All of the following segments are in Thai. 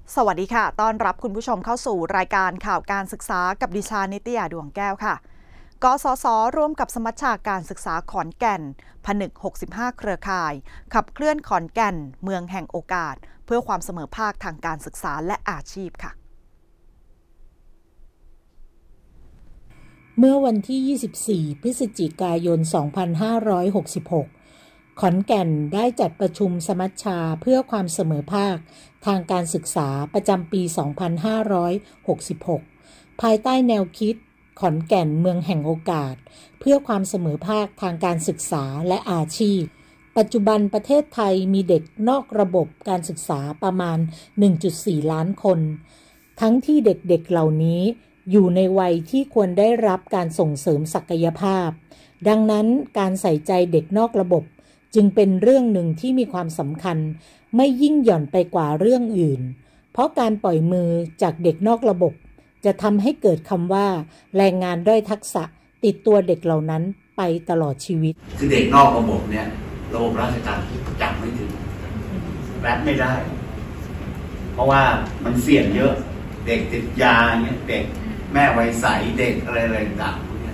สวัสดีค่ะต้อนรับคุณผู้ชมเข้าสู่รายการข่าวการศึกษากับดิฉันนิตยาดวงแก้วค่ะกสศร่วมกับสมัชชาการศึกษาขอนแก่นผนึก 65 เครือข่าย ขับเคลื่อนขอนแก่นเมืองแห่งโอกาส เพื่อความเสมอภาคทางการศึกษาและอาชีพค่ะเมื่อวันที่ 24 พฤศจิกายน 2566 ขอนแก่นได้จัดประชุมสมัชชาเพื่อความเสมอภาคทางการศึกษาประจำปี 2566 ภายใต้แนวคิดขอนแก่นเมืองแห่งโอกาสเพื่อความเสมอภาคทางการศึกษาและอาชีพปัจจุบันประเทศไทยมีเด็กนอกระบบการศึกษาประมาณ 1.4 ล้านคน ทั้งที่เด็กๆเหล่านี้อยู่ในวัยที่ควรได้รับการส่งเสริมศักยภาพดังนั้นการใส่ใจเด็กนอกระบบจึงเป็นเรื่องหนึ่งที่มีความสำคัญไม่ยิ่งหย่อนไปกว่าเรื่องอื่นเพราะการปล่อยมือจากเด็กนอกระบบจะทำให้เกิดคำว่าแรงงานด้อยทักษะติดตัวเด็กเหล่านั้นไปตลอดชีวิตคือเด็กนอกระบบเนี่ยระบบราชการจับไม่ถึงรับไม่ได้ เพราะว่ามันเสี่ยงเยอะเด็กติดยาเนี่ยเด็กแม่วัยใสเด็กอะไรต่างๆพวกนี้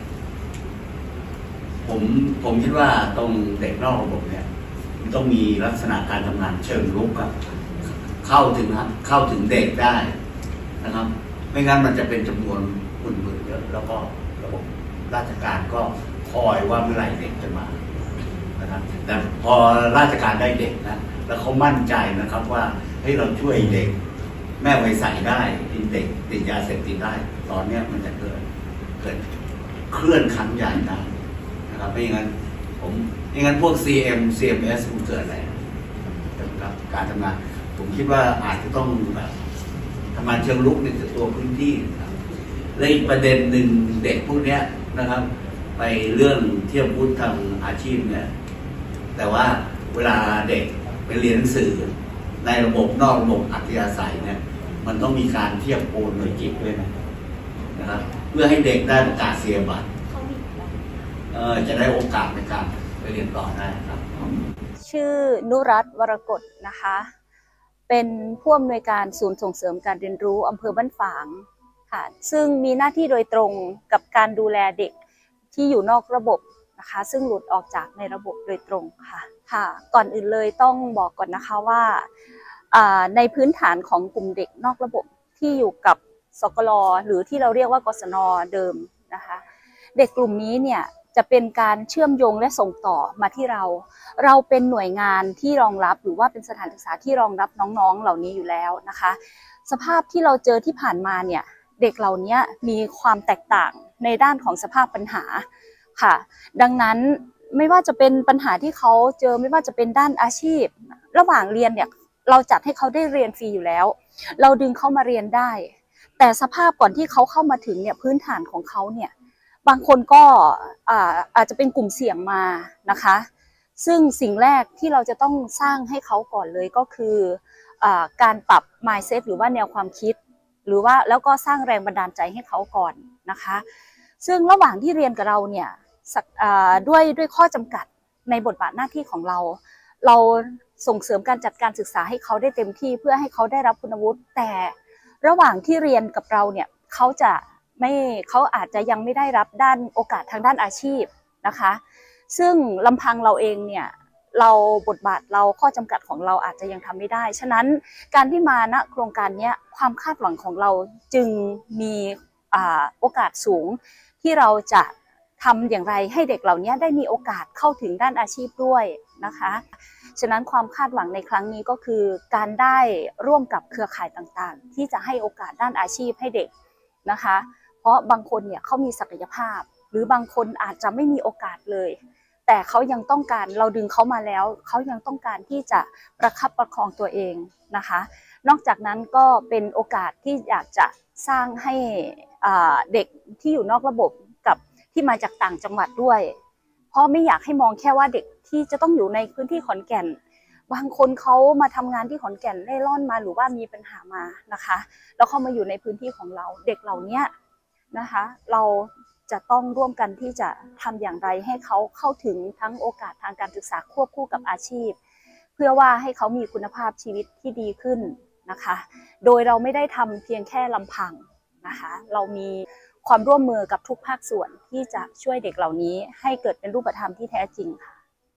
ผมคิดว่าตรงเด็กนอกระบบเนี่ยมันต้องมีลักษณะการทำงานเชิงรุกครับเข้าถึงเด็กได้นะครับไม่งั้นมันจะเป็นจำนวนหมื่นเยอะแล้วก็ระบบราชการก็คอยว่าเมื่อไหร่เด็กจะมานะครับแต่พอราชการได้เด็กนะแล้วเขามั่นใจนะครับว่าให้เราช่วยเด็กแม่วัยใสได้เด็กติดยาเสพติดได้ตอนนี้มันจะเกิดเคลื่อนครั้งใหญ่ได้นะครับไม่งั้นพวก CMS มันเกิดอะไรนะครับการทำงานผมคิดว่าอาจจะต้องแบบทำงานเชิงลุกในตัวพื้นที่นะครับและอีกประเด็นหนึ่งเด็กพวกนี้นะครับไปเรื่องเที่ยวพูดทางอาชีพเนี่ยแต่ว่าเวลาเด็กไปเรียนหนังสือในระบบนอกระบบอัธยาศัยเนี่ยมันต้องมีการเทียบโอนหน่วยกิจด้วยนะครับเพื่อให้เด็กได้ประกาศเสียบัตรจะได้โอกาสในการไปเรียนต่อได้ครับชื่อนุรัตน์วรกฎนะคะเป็นผู้อำนวยการศูนย์ส่งเสริมการเรียนรู้อำเภอบ้านฝางค่ะซึ่งมีหน้าที่โดยตรงกับการดูแลเด็กที่อยู่นอกระบบนะคะซึ่งหลุดออกจากในระบบโดยตรงค่ะก่อนอื่นเลยต้องบอกก่อนนะคะว่าในพื้นฐานของกลุ่มเด็กนอกระบบที่อยู่กับสกลหรือที่เราเรียกว่ากศน.เดิมนะคะเด็กกลุ่มนี้เนี่ยจะเป็นการเชื่อมโยงและส่งต่อมาที่เราเป็นหน่วยงานที่รองรับหรือว่าเป็นสถานศึกษาที่รองรับน้องๆเหล่านี้อยู่แล้วนะคะสภาพที่เราเจอที่ผ่านมาเนี่ยเด็กเหล่านี้มีความแตกต่างในด้านของสภาพปัญหาค่ะดังนั้นไม่ว่าจะเป็นปัญหาที่เขาเจอไม่ว่าจะเป็นด้านอาชีพระหว่างเรียนเนี่ยเราจัดให้เขาได้เรียนฟรีอยู่แล้วเราดึงเขามาเรียนได้แต่สภาพก่อนที่เขาเข้ามาถึงเนี่ยพื้นฐานของเขาเนี่ยบางคนก็อาจจะเป็นกลุ่มเสี่ยงมานะคะซึ่งสิ่งแรกที่เราจะต้องสร้างให้เขาก่อนเลยก็คือการปรับ mindset หรือว่าแนวความคิดหรือว่าแล้วก็สร้างแรงบันดาลใจให้เขาก่อนนะคะซึ่งระหว่างที่เรียนกับเราเนี่ยด้วยข้อจำกัดในบทบาทหน้าที่ของเราส่งเสริมการจัดการศึกษาให้เขาได้เต็มที่เพื่อให้เขาได้รับคุณวุฒิแต่ระหว่างที่เรียนกับเราเนี่ยเขาอาจจะยังไม่ได้รับด้านโอกาสทางด้านอาชีพนะคะซึ่งลำพังเราเองเนี่ยบทบาทเราข้อจำกัดของเราอาจจะยังทำไม่ได้ฉะนั้นการที่มาณโครงการนี้ความคาดหวังของเราจึงมีโอกาสสูงที่เราจะทำอย่างไรให้เด็กเหล่านี้ได้มีโอกาสเข้าถึงด้านอาชีพด้วยนะคะฉะนั้นความคาดหวังในครั้งนี้ก็คือการได้ร่วมกับเครือข่ายต่างๆที่จะให้โอกาสด้านอาชีพให้เด็กนะคะเพราะบางคนเนี่ยเขามีศักยภาพหรือบางคนอาจจะไม่มีโอกาสเลยแต่เขายังต้องการเราดึงเขามาแล้วเขายังต้องการที่จะประคับประคองตัวเองนะคะนอกจากนั้นก็เป็นโอกาสที่อยากจะสร้างให้เด็กที่อยู่นอกระบบกับที่มาจากต่างจังหวัดด้วยเพราะไม่อยากให้มองแค่ว่าเด็กที่จะต้องอยู่ในพื้นที่ขอนแก่นบางคนเขามาทำงานที่ขอนแก่นเล่ร่อนมาหรือว่ามีปัญหามานะคะแล้วเข้ามาอยู่ในพื้นที่ของเราเด็กเหล่านี้นะคะเราจะต้องร่วมกันที่จะทำอย่างไรให้เขาเข้าถึงทั้งโอกาสทางการศึกษาควบคู่กับอาชีพเพื่อว่าให้เขามีคุณภาพชีวิตที่ดีขึ้นนะคะ โดยเราไม่ได้ทำเพียงแค่ลำพังนะคะเรามีความร่วมมือกับทุกภาคส่วนที่จะช่วยเด็กเหล่านี้ให้เกิดเป็นรูปธรรมที่แท้จริงค่ะ